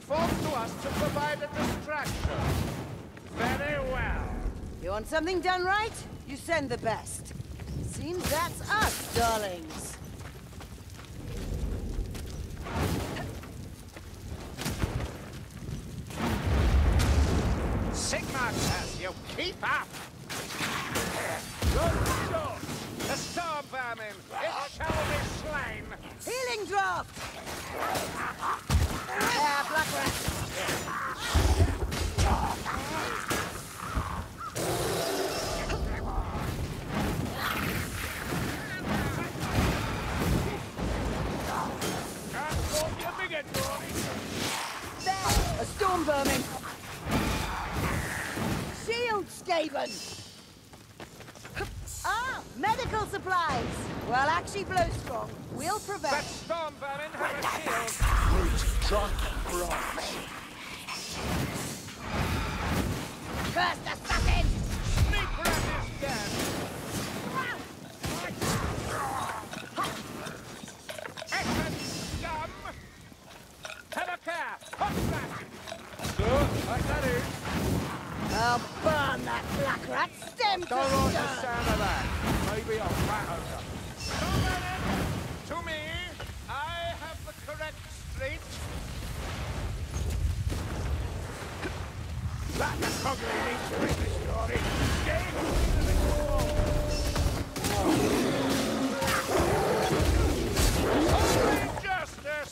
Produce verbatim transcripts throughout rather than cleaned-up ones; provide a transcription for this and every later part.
falls to us to provide a distraction. Very well. You want something done right? You send the best. Seems that's us, darlings. Sigmar says you keep up. Good shot. The storm vermin. It shall be slain. Healing draft! Yeah, Black Rat. There! A storm vermin! Shield, Skaven! Ah! Medical supplies! Well, actually blow strong. We'll prevent. But storm vermin have a shield. Root, trunk, branch. Cursed assassin! Sneak rat is dead. Excellent scum. Have a care. Hot back. Good. Like that is. I'll burn that Black Rat stem to Don't like the stone! sound of that. Maybe I'll rat over. Storm vermin. To me, I have the correct street. That the Coggley needs to read the story. Game into the wall. Sovereign justice.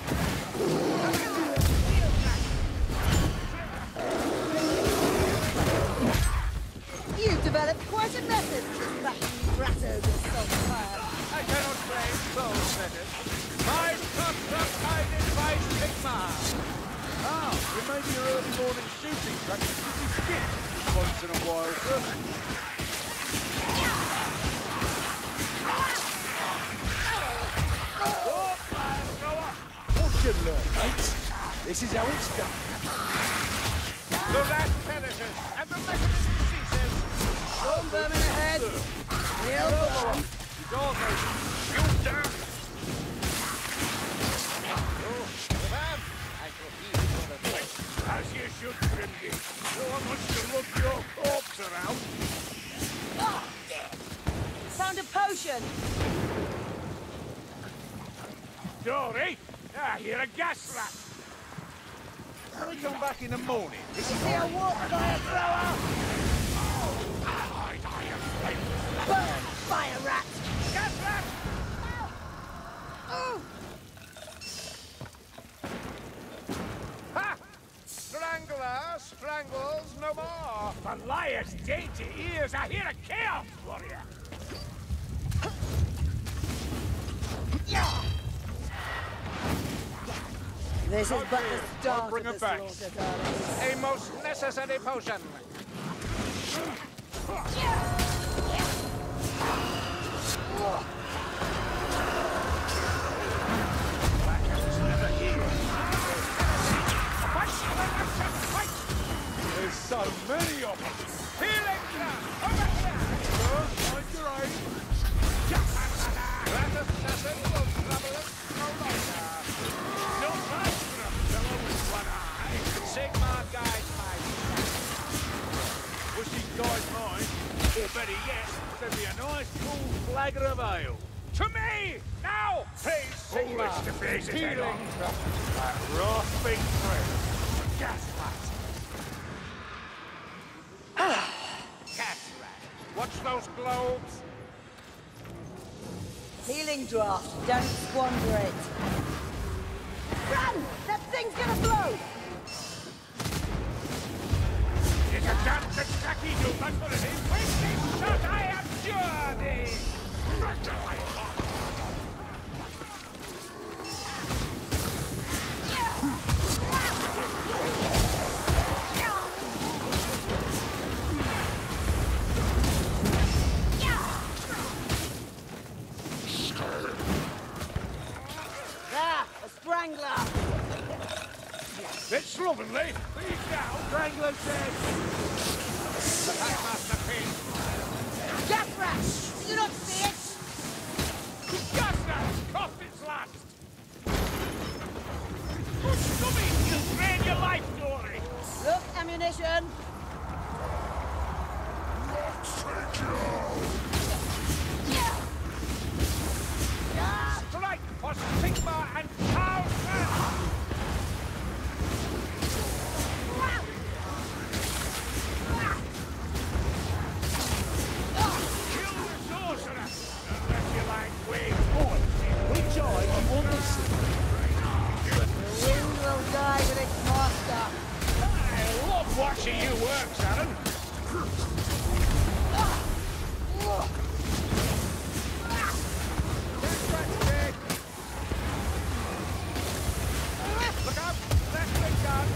You've developed quite a method to back Ratto with some fire. I cannot blame those methods. My thoughts are guided by Sigmar. Ah, you made your early morning shooting practice with your skip once in a while, sir. What you learn, mate? This is how it's done. The rat perishes, and the mechanism ceases. Storm vermin ahead! Real burn! Door motion. You down. Oh, the man. I shall heal for the place. As you should, Grimgate. No one wants to look your corpse around. Found a potion! Dory, I hear a gas rat. Can we come back in the morning? This is your walk, fire thrower! Burn, fire rat! Gas rat! Oh! Ha! Strangler strangles no more. The liar's dainty ears, I hear a chaos warrior. This is but the start bring of it the back. slaughter, darlings. A most necessary potion. There's so many of them. Healing trap! Over here! Sir, mind your aim. That assassin will trouble us no longer. No master fellow with one eye. Sigmar guides my Wish he'd guide mine. Or better yet, there'd be a nice cool flagger of ale. To me! Now! Please, Sigmar! Always to face it Healing head-on. trap. That rasping thread. Gas rat. Gas rat. Watch those globes. Healing draft, don't squander it. Run! That thing's gonna blow! It's a damn Kentucky do, that's what it is. With this shot, I abjure thee! There, a strangler! Bit slovenly. Please now. Strangler dead. The Packmaster Pin. Gas rat! Do you not see it? Gas rat! Cough its last! Push to me, you brave! ammunition! Strike for Sigma and Carlson! Kill the sorcerer! Unless you like wings. Which eye do you want to see? The wind will die with its master. I love watching you work, Saren. Look out! Left the gun!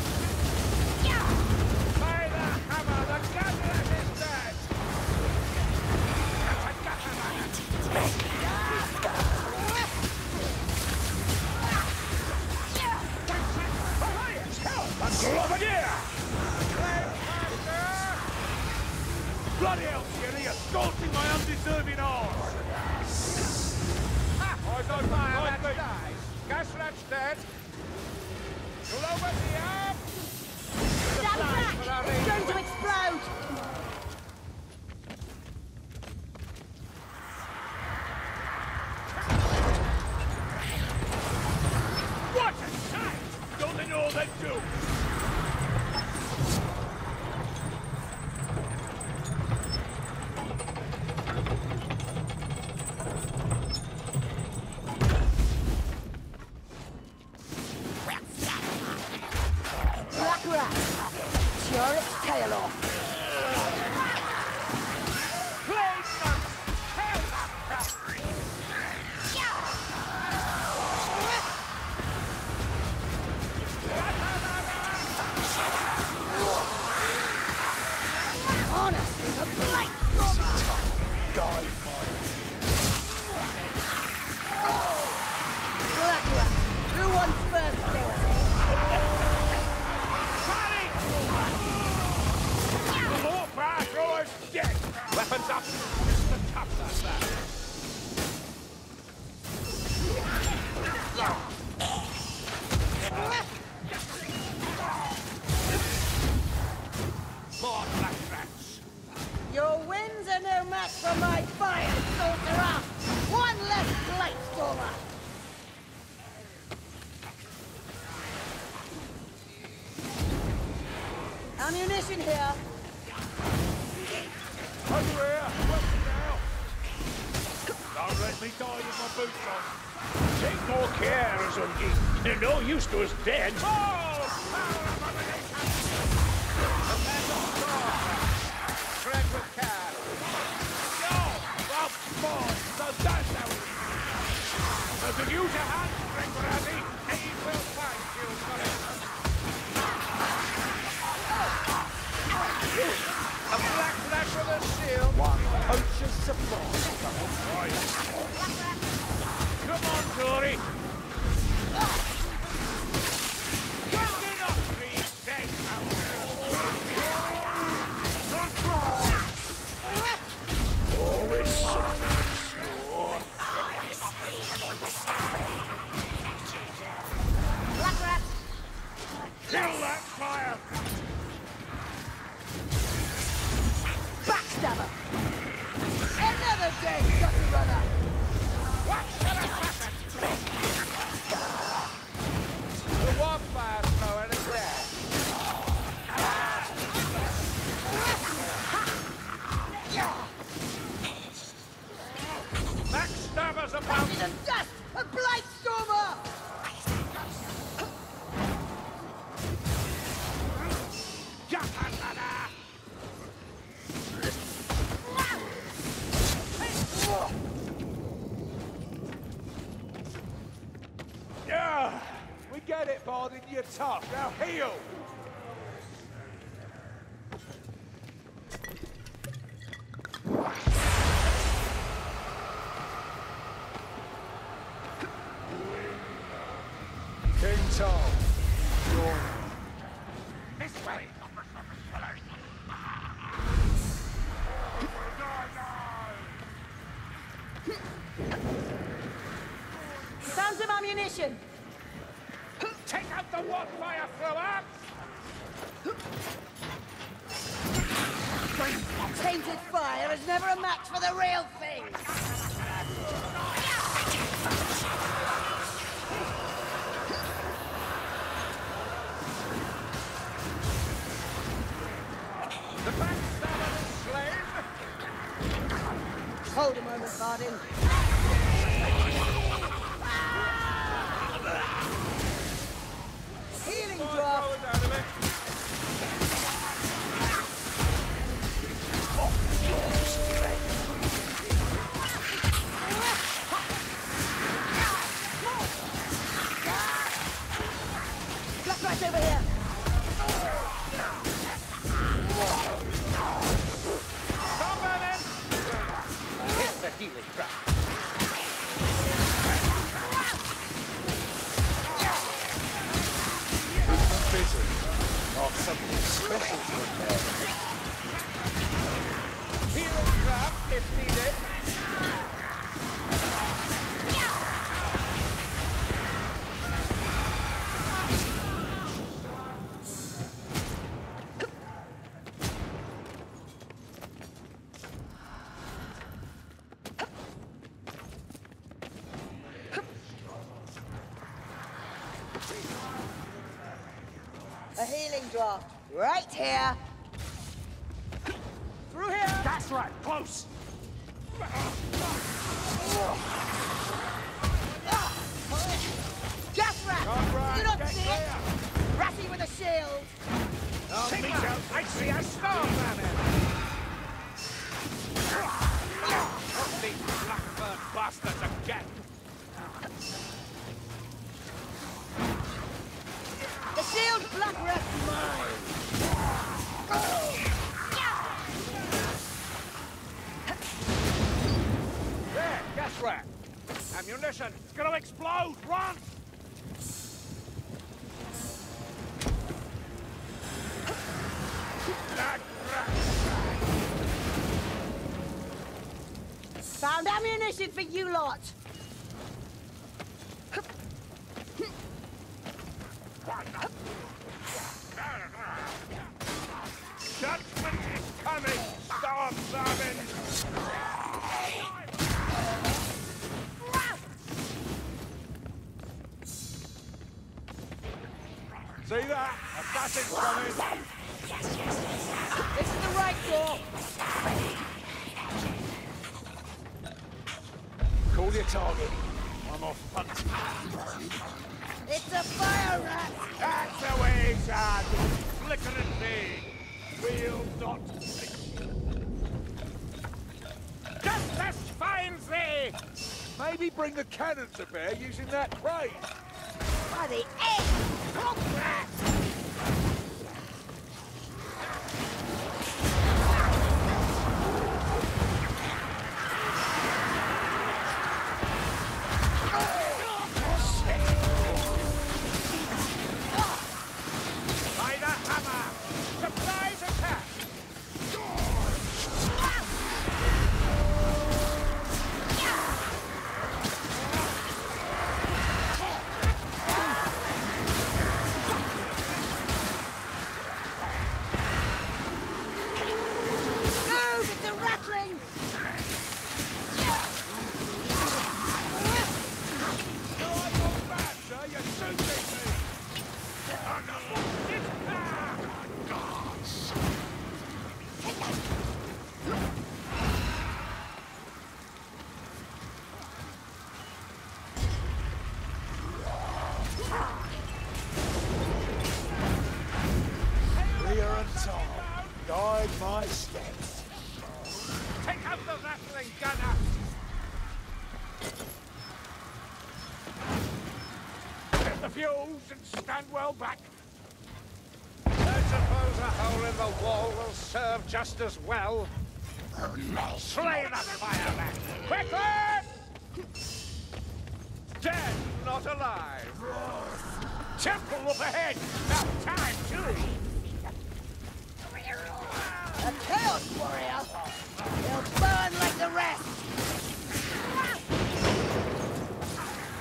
By the hammer, the gunlet is dead! A grenadier! Bloody hell, Skelly, you're assaulting my undeserving arms! Eyes on fire, that's died. Gasrat's dead. Glover the arm! Stand back! It's going to explode! What a sight! Don't they know they do? Black rat! Tear its tail off! Honestly, the blight Die, Black rat! Who wants first kill? More fire throwers dead! Weapons up! The tops are back! More black rats! Your winds are no match for my fire, sorcerer! One less blight stormer! Ammunition here! over here! Welcome now! Don't let me die with my boots on. Take more care, Zungi. They're no use to us dead. Oh! Power abomination! The men of God! Tread with care. Yo! Well, more! So that's how it is. So to use your hand, Gregorati, he will find you for it. A black flash with a shield. One poacher's supply. Come on, Dory. Get it up, please. Thank Black rat! Kill that fire. Backstabber! Another dead gutter runner! What should have happened? The warp fire thrower is there. Backstabber's about In the dust! A blight stormer! Yakasana! Yeah! We get it, Bardin, you're tough. Now heal! King Tom, you're... This way! Found some ammunition! Take out the warp fire thrower! Tainted fire is never a match for the real thing! The backstabber is slain! Hold a moment, Bardin. Healing draft! Out of it. Black right over here! Come on in! Hit the healing trap. Busy. Got something special to prepare. Healing trap if needed. A healing draft. Right here. Through here. That's right, close. Gas rat. All right, You don't get see clear. it? Ratty with a shield. I'll meet you. I see a star planet. Not these blackbird bastards again. The shield black rat's mine. There, gas rat. Ammunition. It's gonna explode. Run! Black rat. Found ammunition for you lot. Judgment is coming. Storm vermin. See that? Assassin's coming. This is the right door. Call your target. I'm off hunting. It's a fire rat. That's the way, son. Flickering thing. Real dot. Justice finds thee. Maybe bring the cannon to bear using that crane. By the egg. Frog rat. By the hammer. Surprise attack. Move! It's a rattling. No, I go back, sir. You're shooting me. Oh, no. It's back. Clear and Tom. Guide my steps. Take out the rattling gunner. Get the fuse and stand well back. I suppose a hole in the wall will serve just as well. Slay the fireman! Quickly! Dead, not alive. Temple up ahead. About time, too. A chaos warrior. He'll burn like the rest.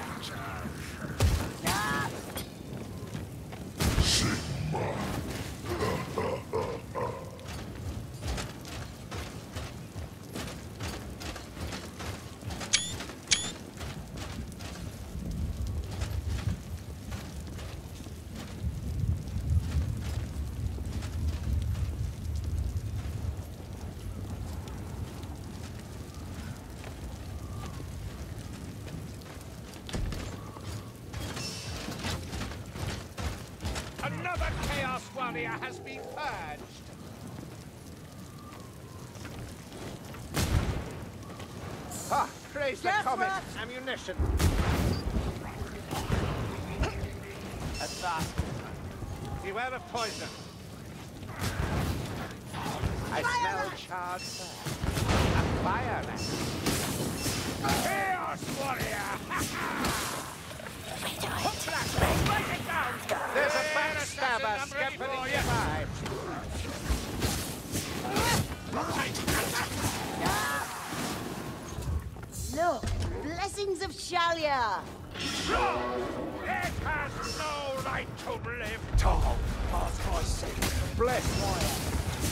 Ah! Another Chaos Warrior has been purged. Ah, praise the Gas comet. rat. Ammunition. At last. Beware of poison. I smell charred fur. A fire rat. Chaos Warrior! Hook that! Break it down! There's a backstabber scampering nearby. Look, blessings of Shalia. It has no right to live. Tom, pass my sick. Bless fire.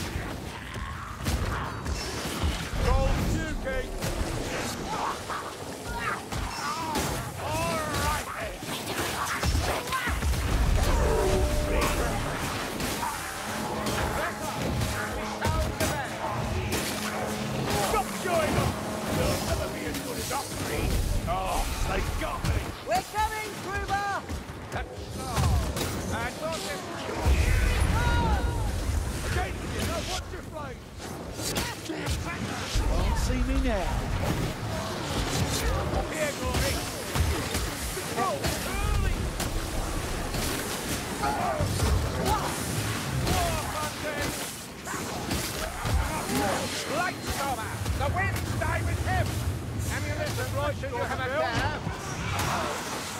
Gold Duke! All right, then. Stop showing up! You'll never be as good as us three. Oh, they got me. We're coming, Kruber. That's all. I thought this... Again, you know, watch your flame. Can't see me now. Here, Glory. Oh, early! Lightstormer! The winds die with him! Ammunition, Roy, should you have a care?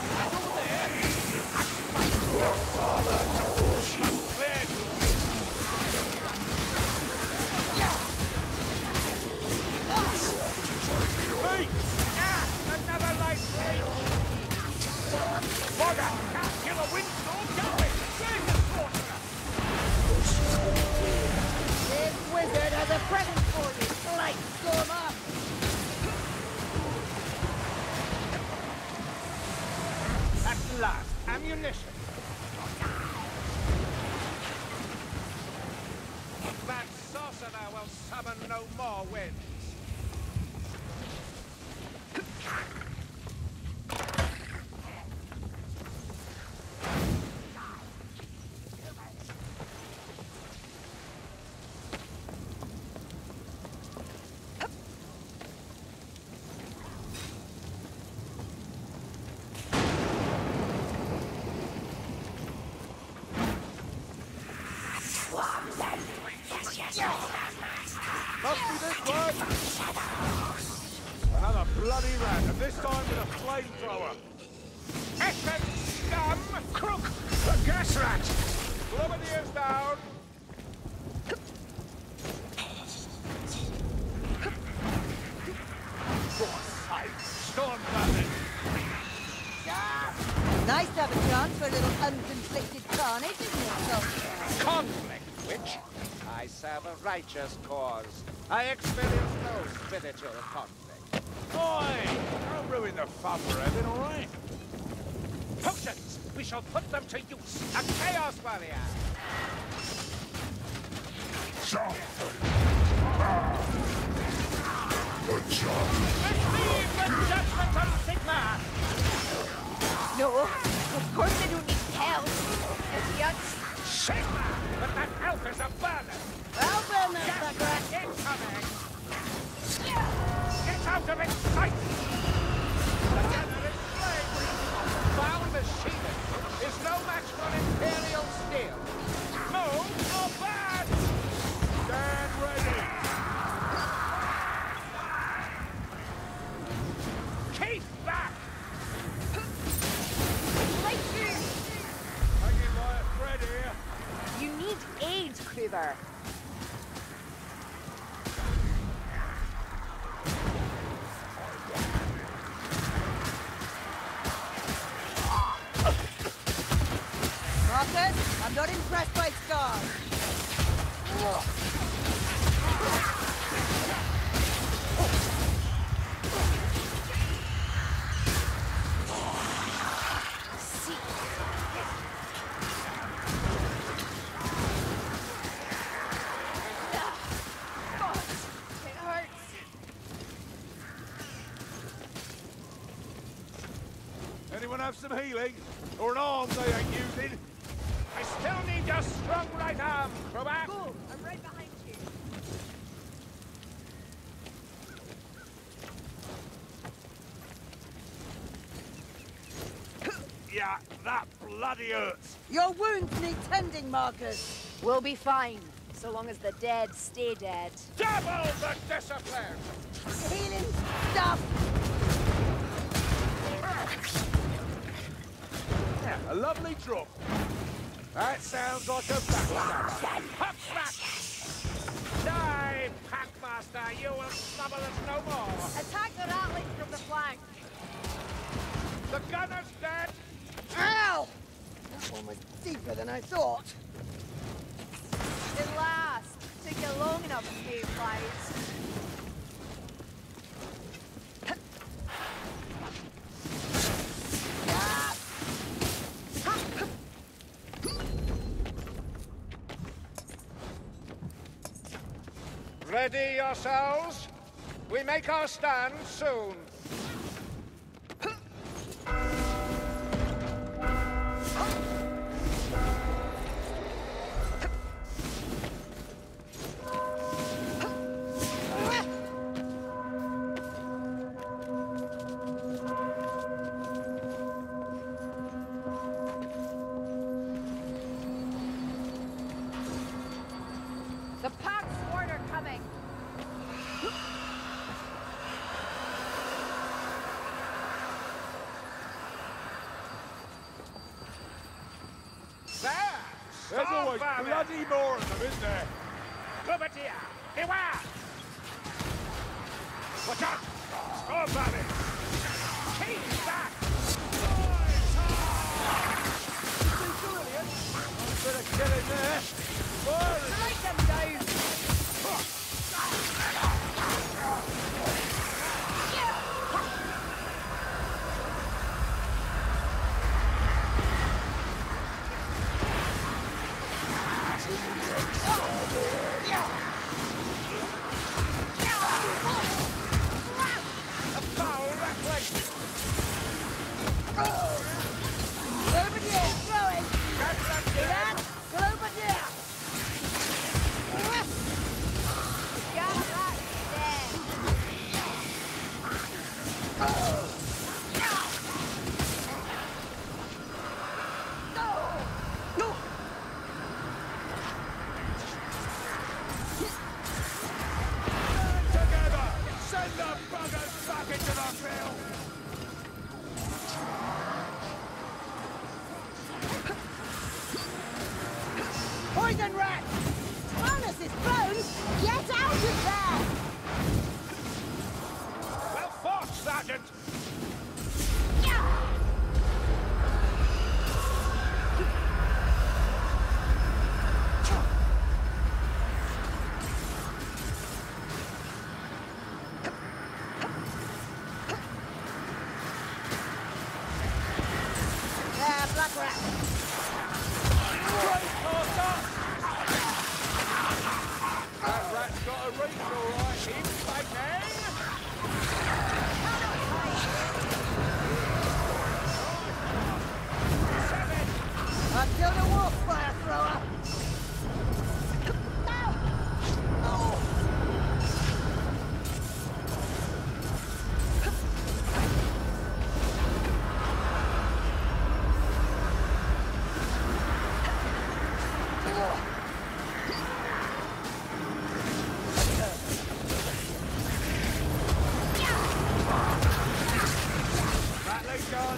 Hey! Ah, another light blade! Bugger! Can't kill a windstorm going! Where's the sorcerer? This wizard has a present for you, Lightstormer. At last, ammunition! That sorcerer will summon no more winds! Must be this way! Another bloody rat, and this time with a flamethrower. Effort, scum, crook, the gas rat! Grenadiers down! Storm buzzard! Nice to have a chance for a little unconflicted carnage, isn't it, Soldier? Conflict, witch! I serve a righteous cause. I experience no spiritual conflict. Oi! Don't ruin the fun we're having, all right? Potions! We shall put them to use! A Chaos Warrior! Receive the judgment of Sigma! No, of course I don't need help. As yet. Sigma! But that elf is a burner! I'll burn that Gas sucker. rat incoming! Get out of its sight! The gunner is slain! Foul machinist is no match for Imperial steel! Move or burn! Stand ready! Keep back! Hanging by a thread here. You need aid, Kruber. Marcus, I'm not impressed by scars. It hurts. Anyone have some healing? Or an arm they ain't using? This Still need your strong right arm, Crobat. Cool, I'm right behind you. Yeah, that bloody hurts. Your wounds need tending, Marcus. We'll be fine, so long as the dead stay dead. Double the discipline! Healing stuff. Yeah, a lovely drop. That sounds like a backstabber. Hop smack! Die, Packmaster! You will trouble us no more! Attack the rattlings from the flank. The gunner's dead! Ow! That one was deeper than I thought. At last, took you long enough, Mayflies. Ready yourselves. We make our stand soon. The pack sword are coming. There! There's always Stormvermin! bloody more of them, isn't there? Glubatia! Beware! Watch out! Stormvermin! Keep back! Bit of killing there. Fire it. Strike them down! A foul rattling! Globadier throwing. Get that See that? Globadier. Got that dead. No. Together. Send the buggers back into the field. Poison rat. Harness is blown. Get out of there. Well fought, Sergeant! There, black rat. That rat's got a reach, all right. He's fighting! Seven! I've killed a wolf fire thrower. Rattling gun!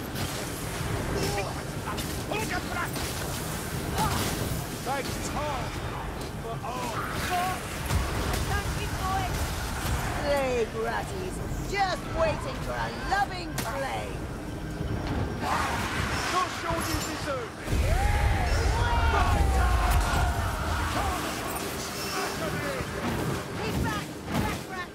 Hold your breath! Take time! But oh, Can't keep going. Plague ratties. Just waiting for a loving plague. Not sure you deserve it. He's back. Black rat.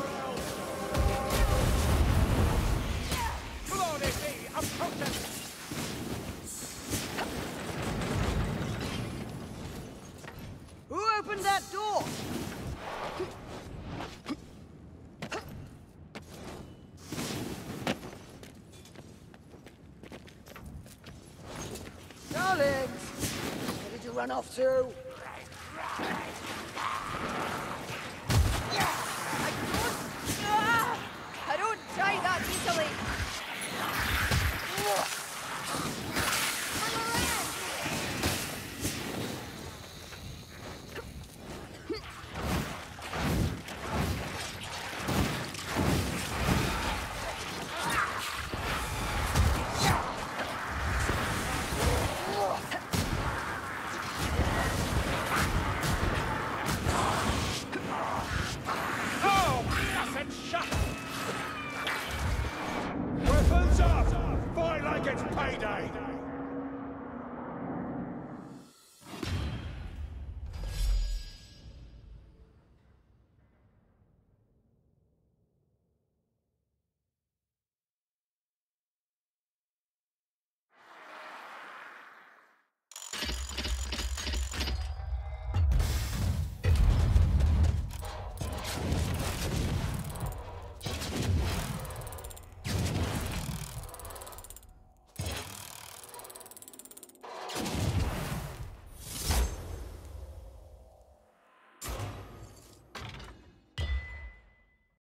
come on, Izzy! Approach it! run off too? Ah, I don't die that easily. Oh, blasted shut! Weapons up! Fight like it's payday!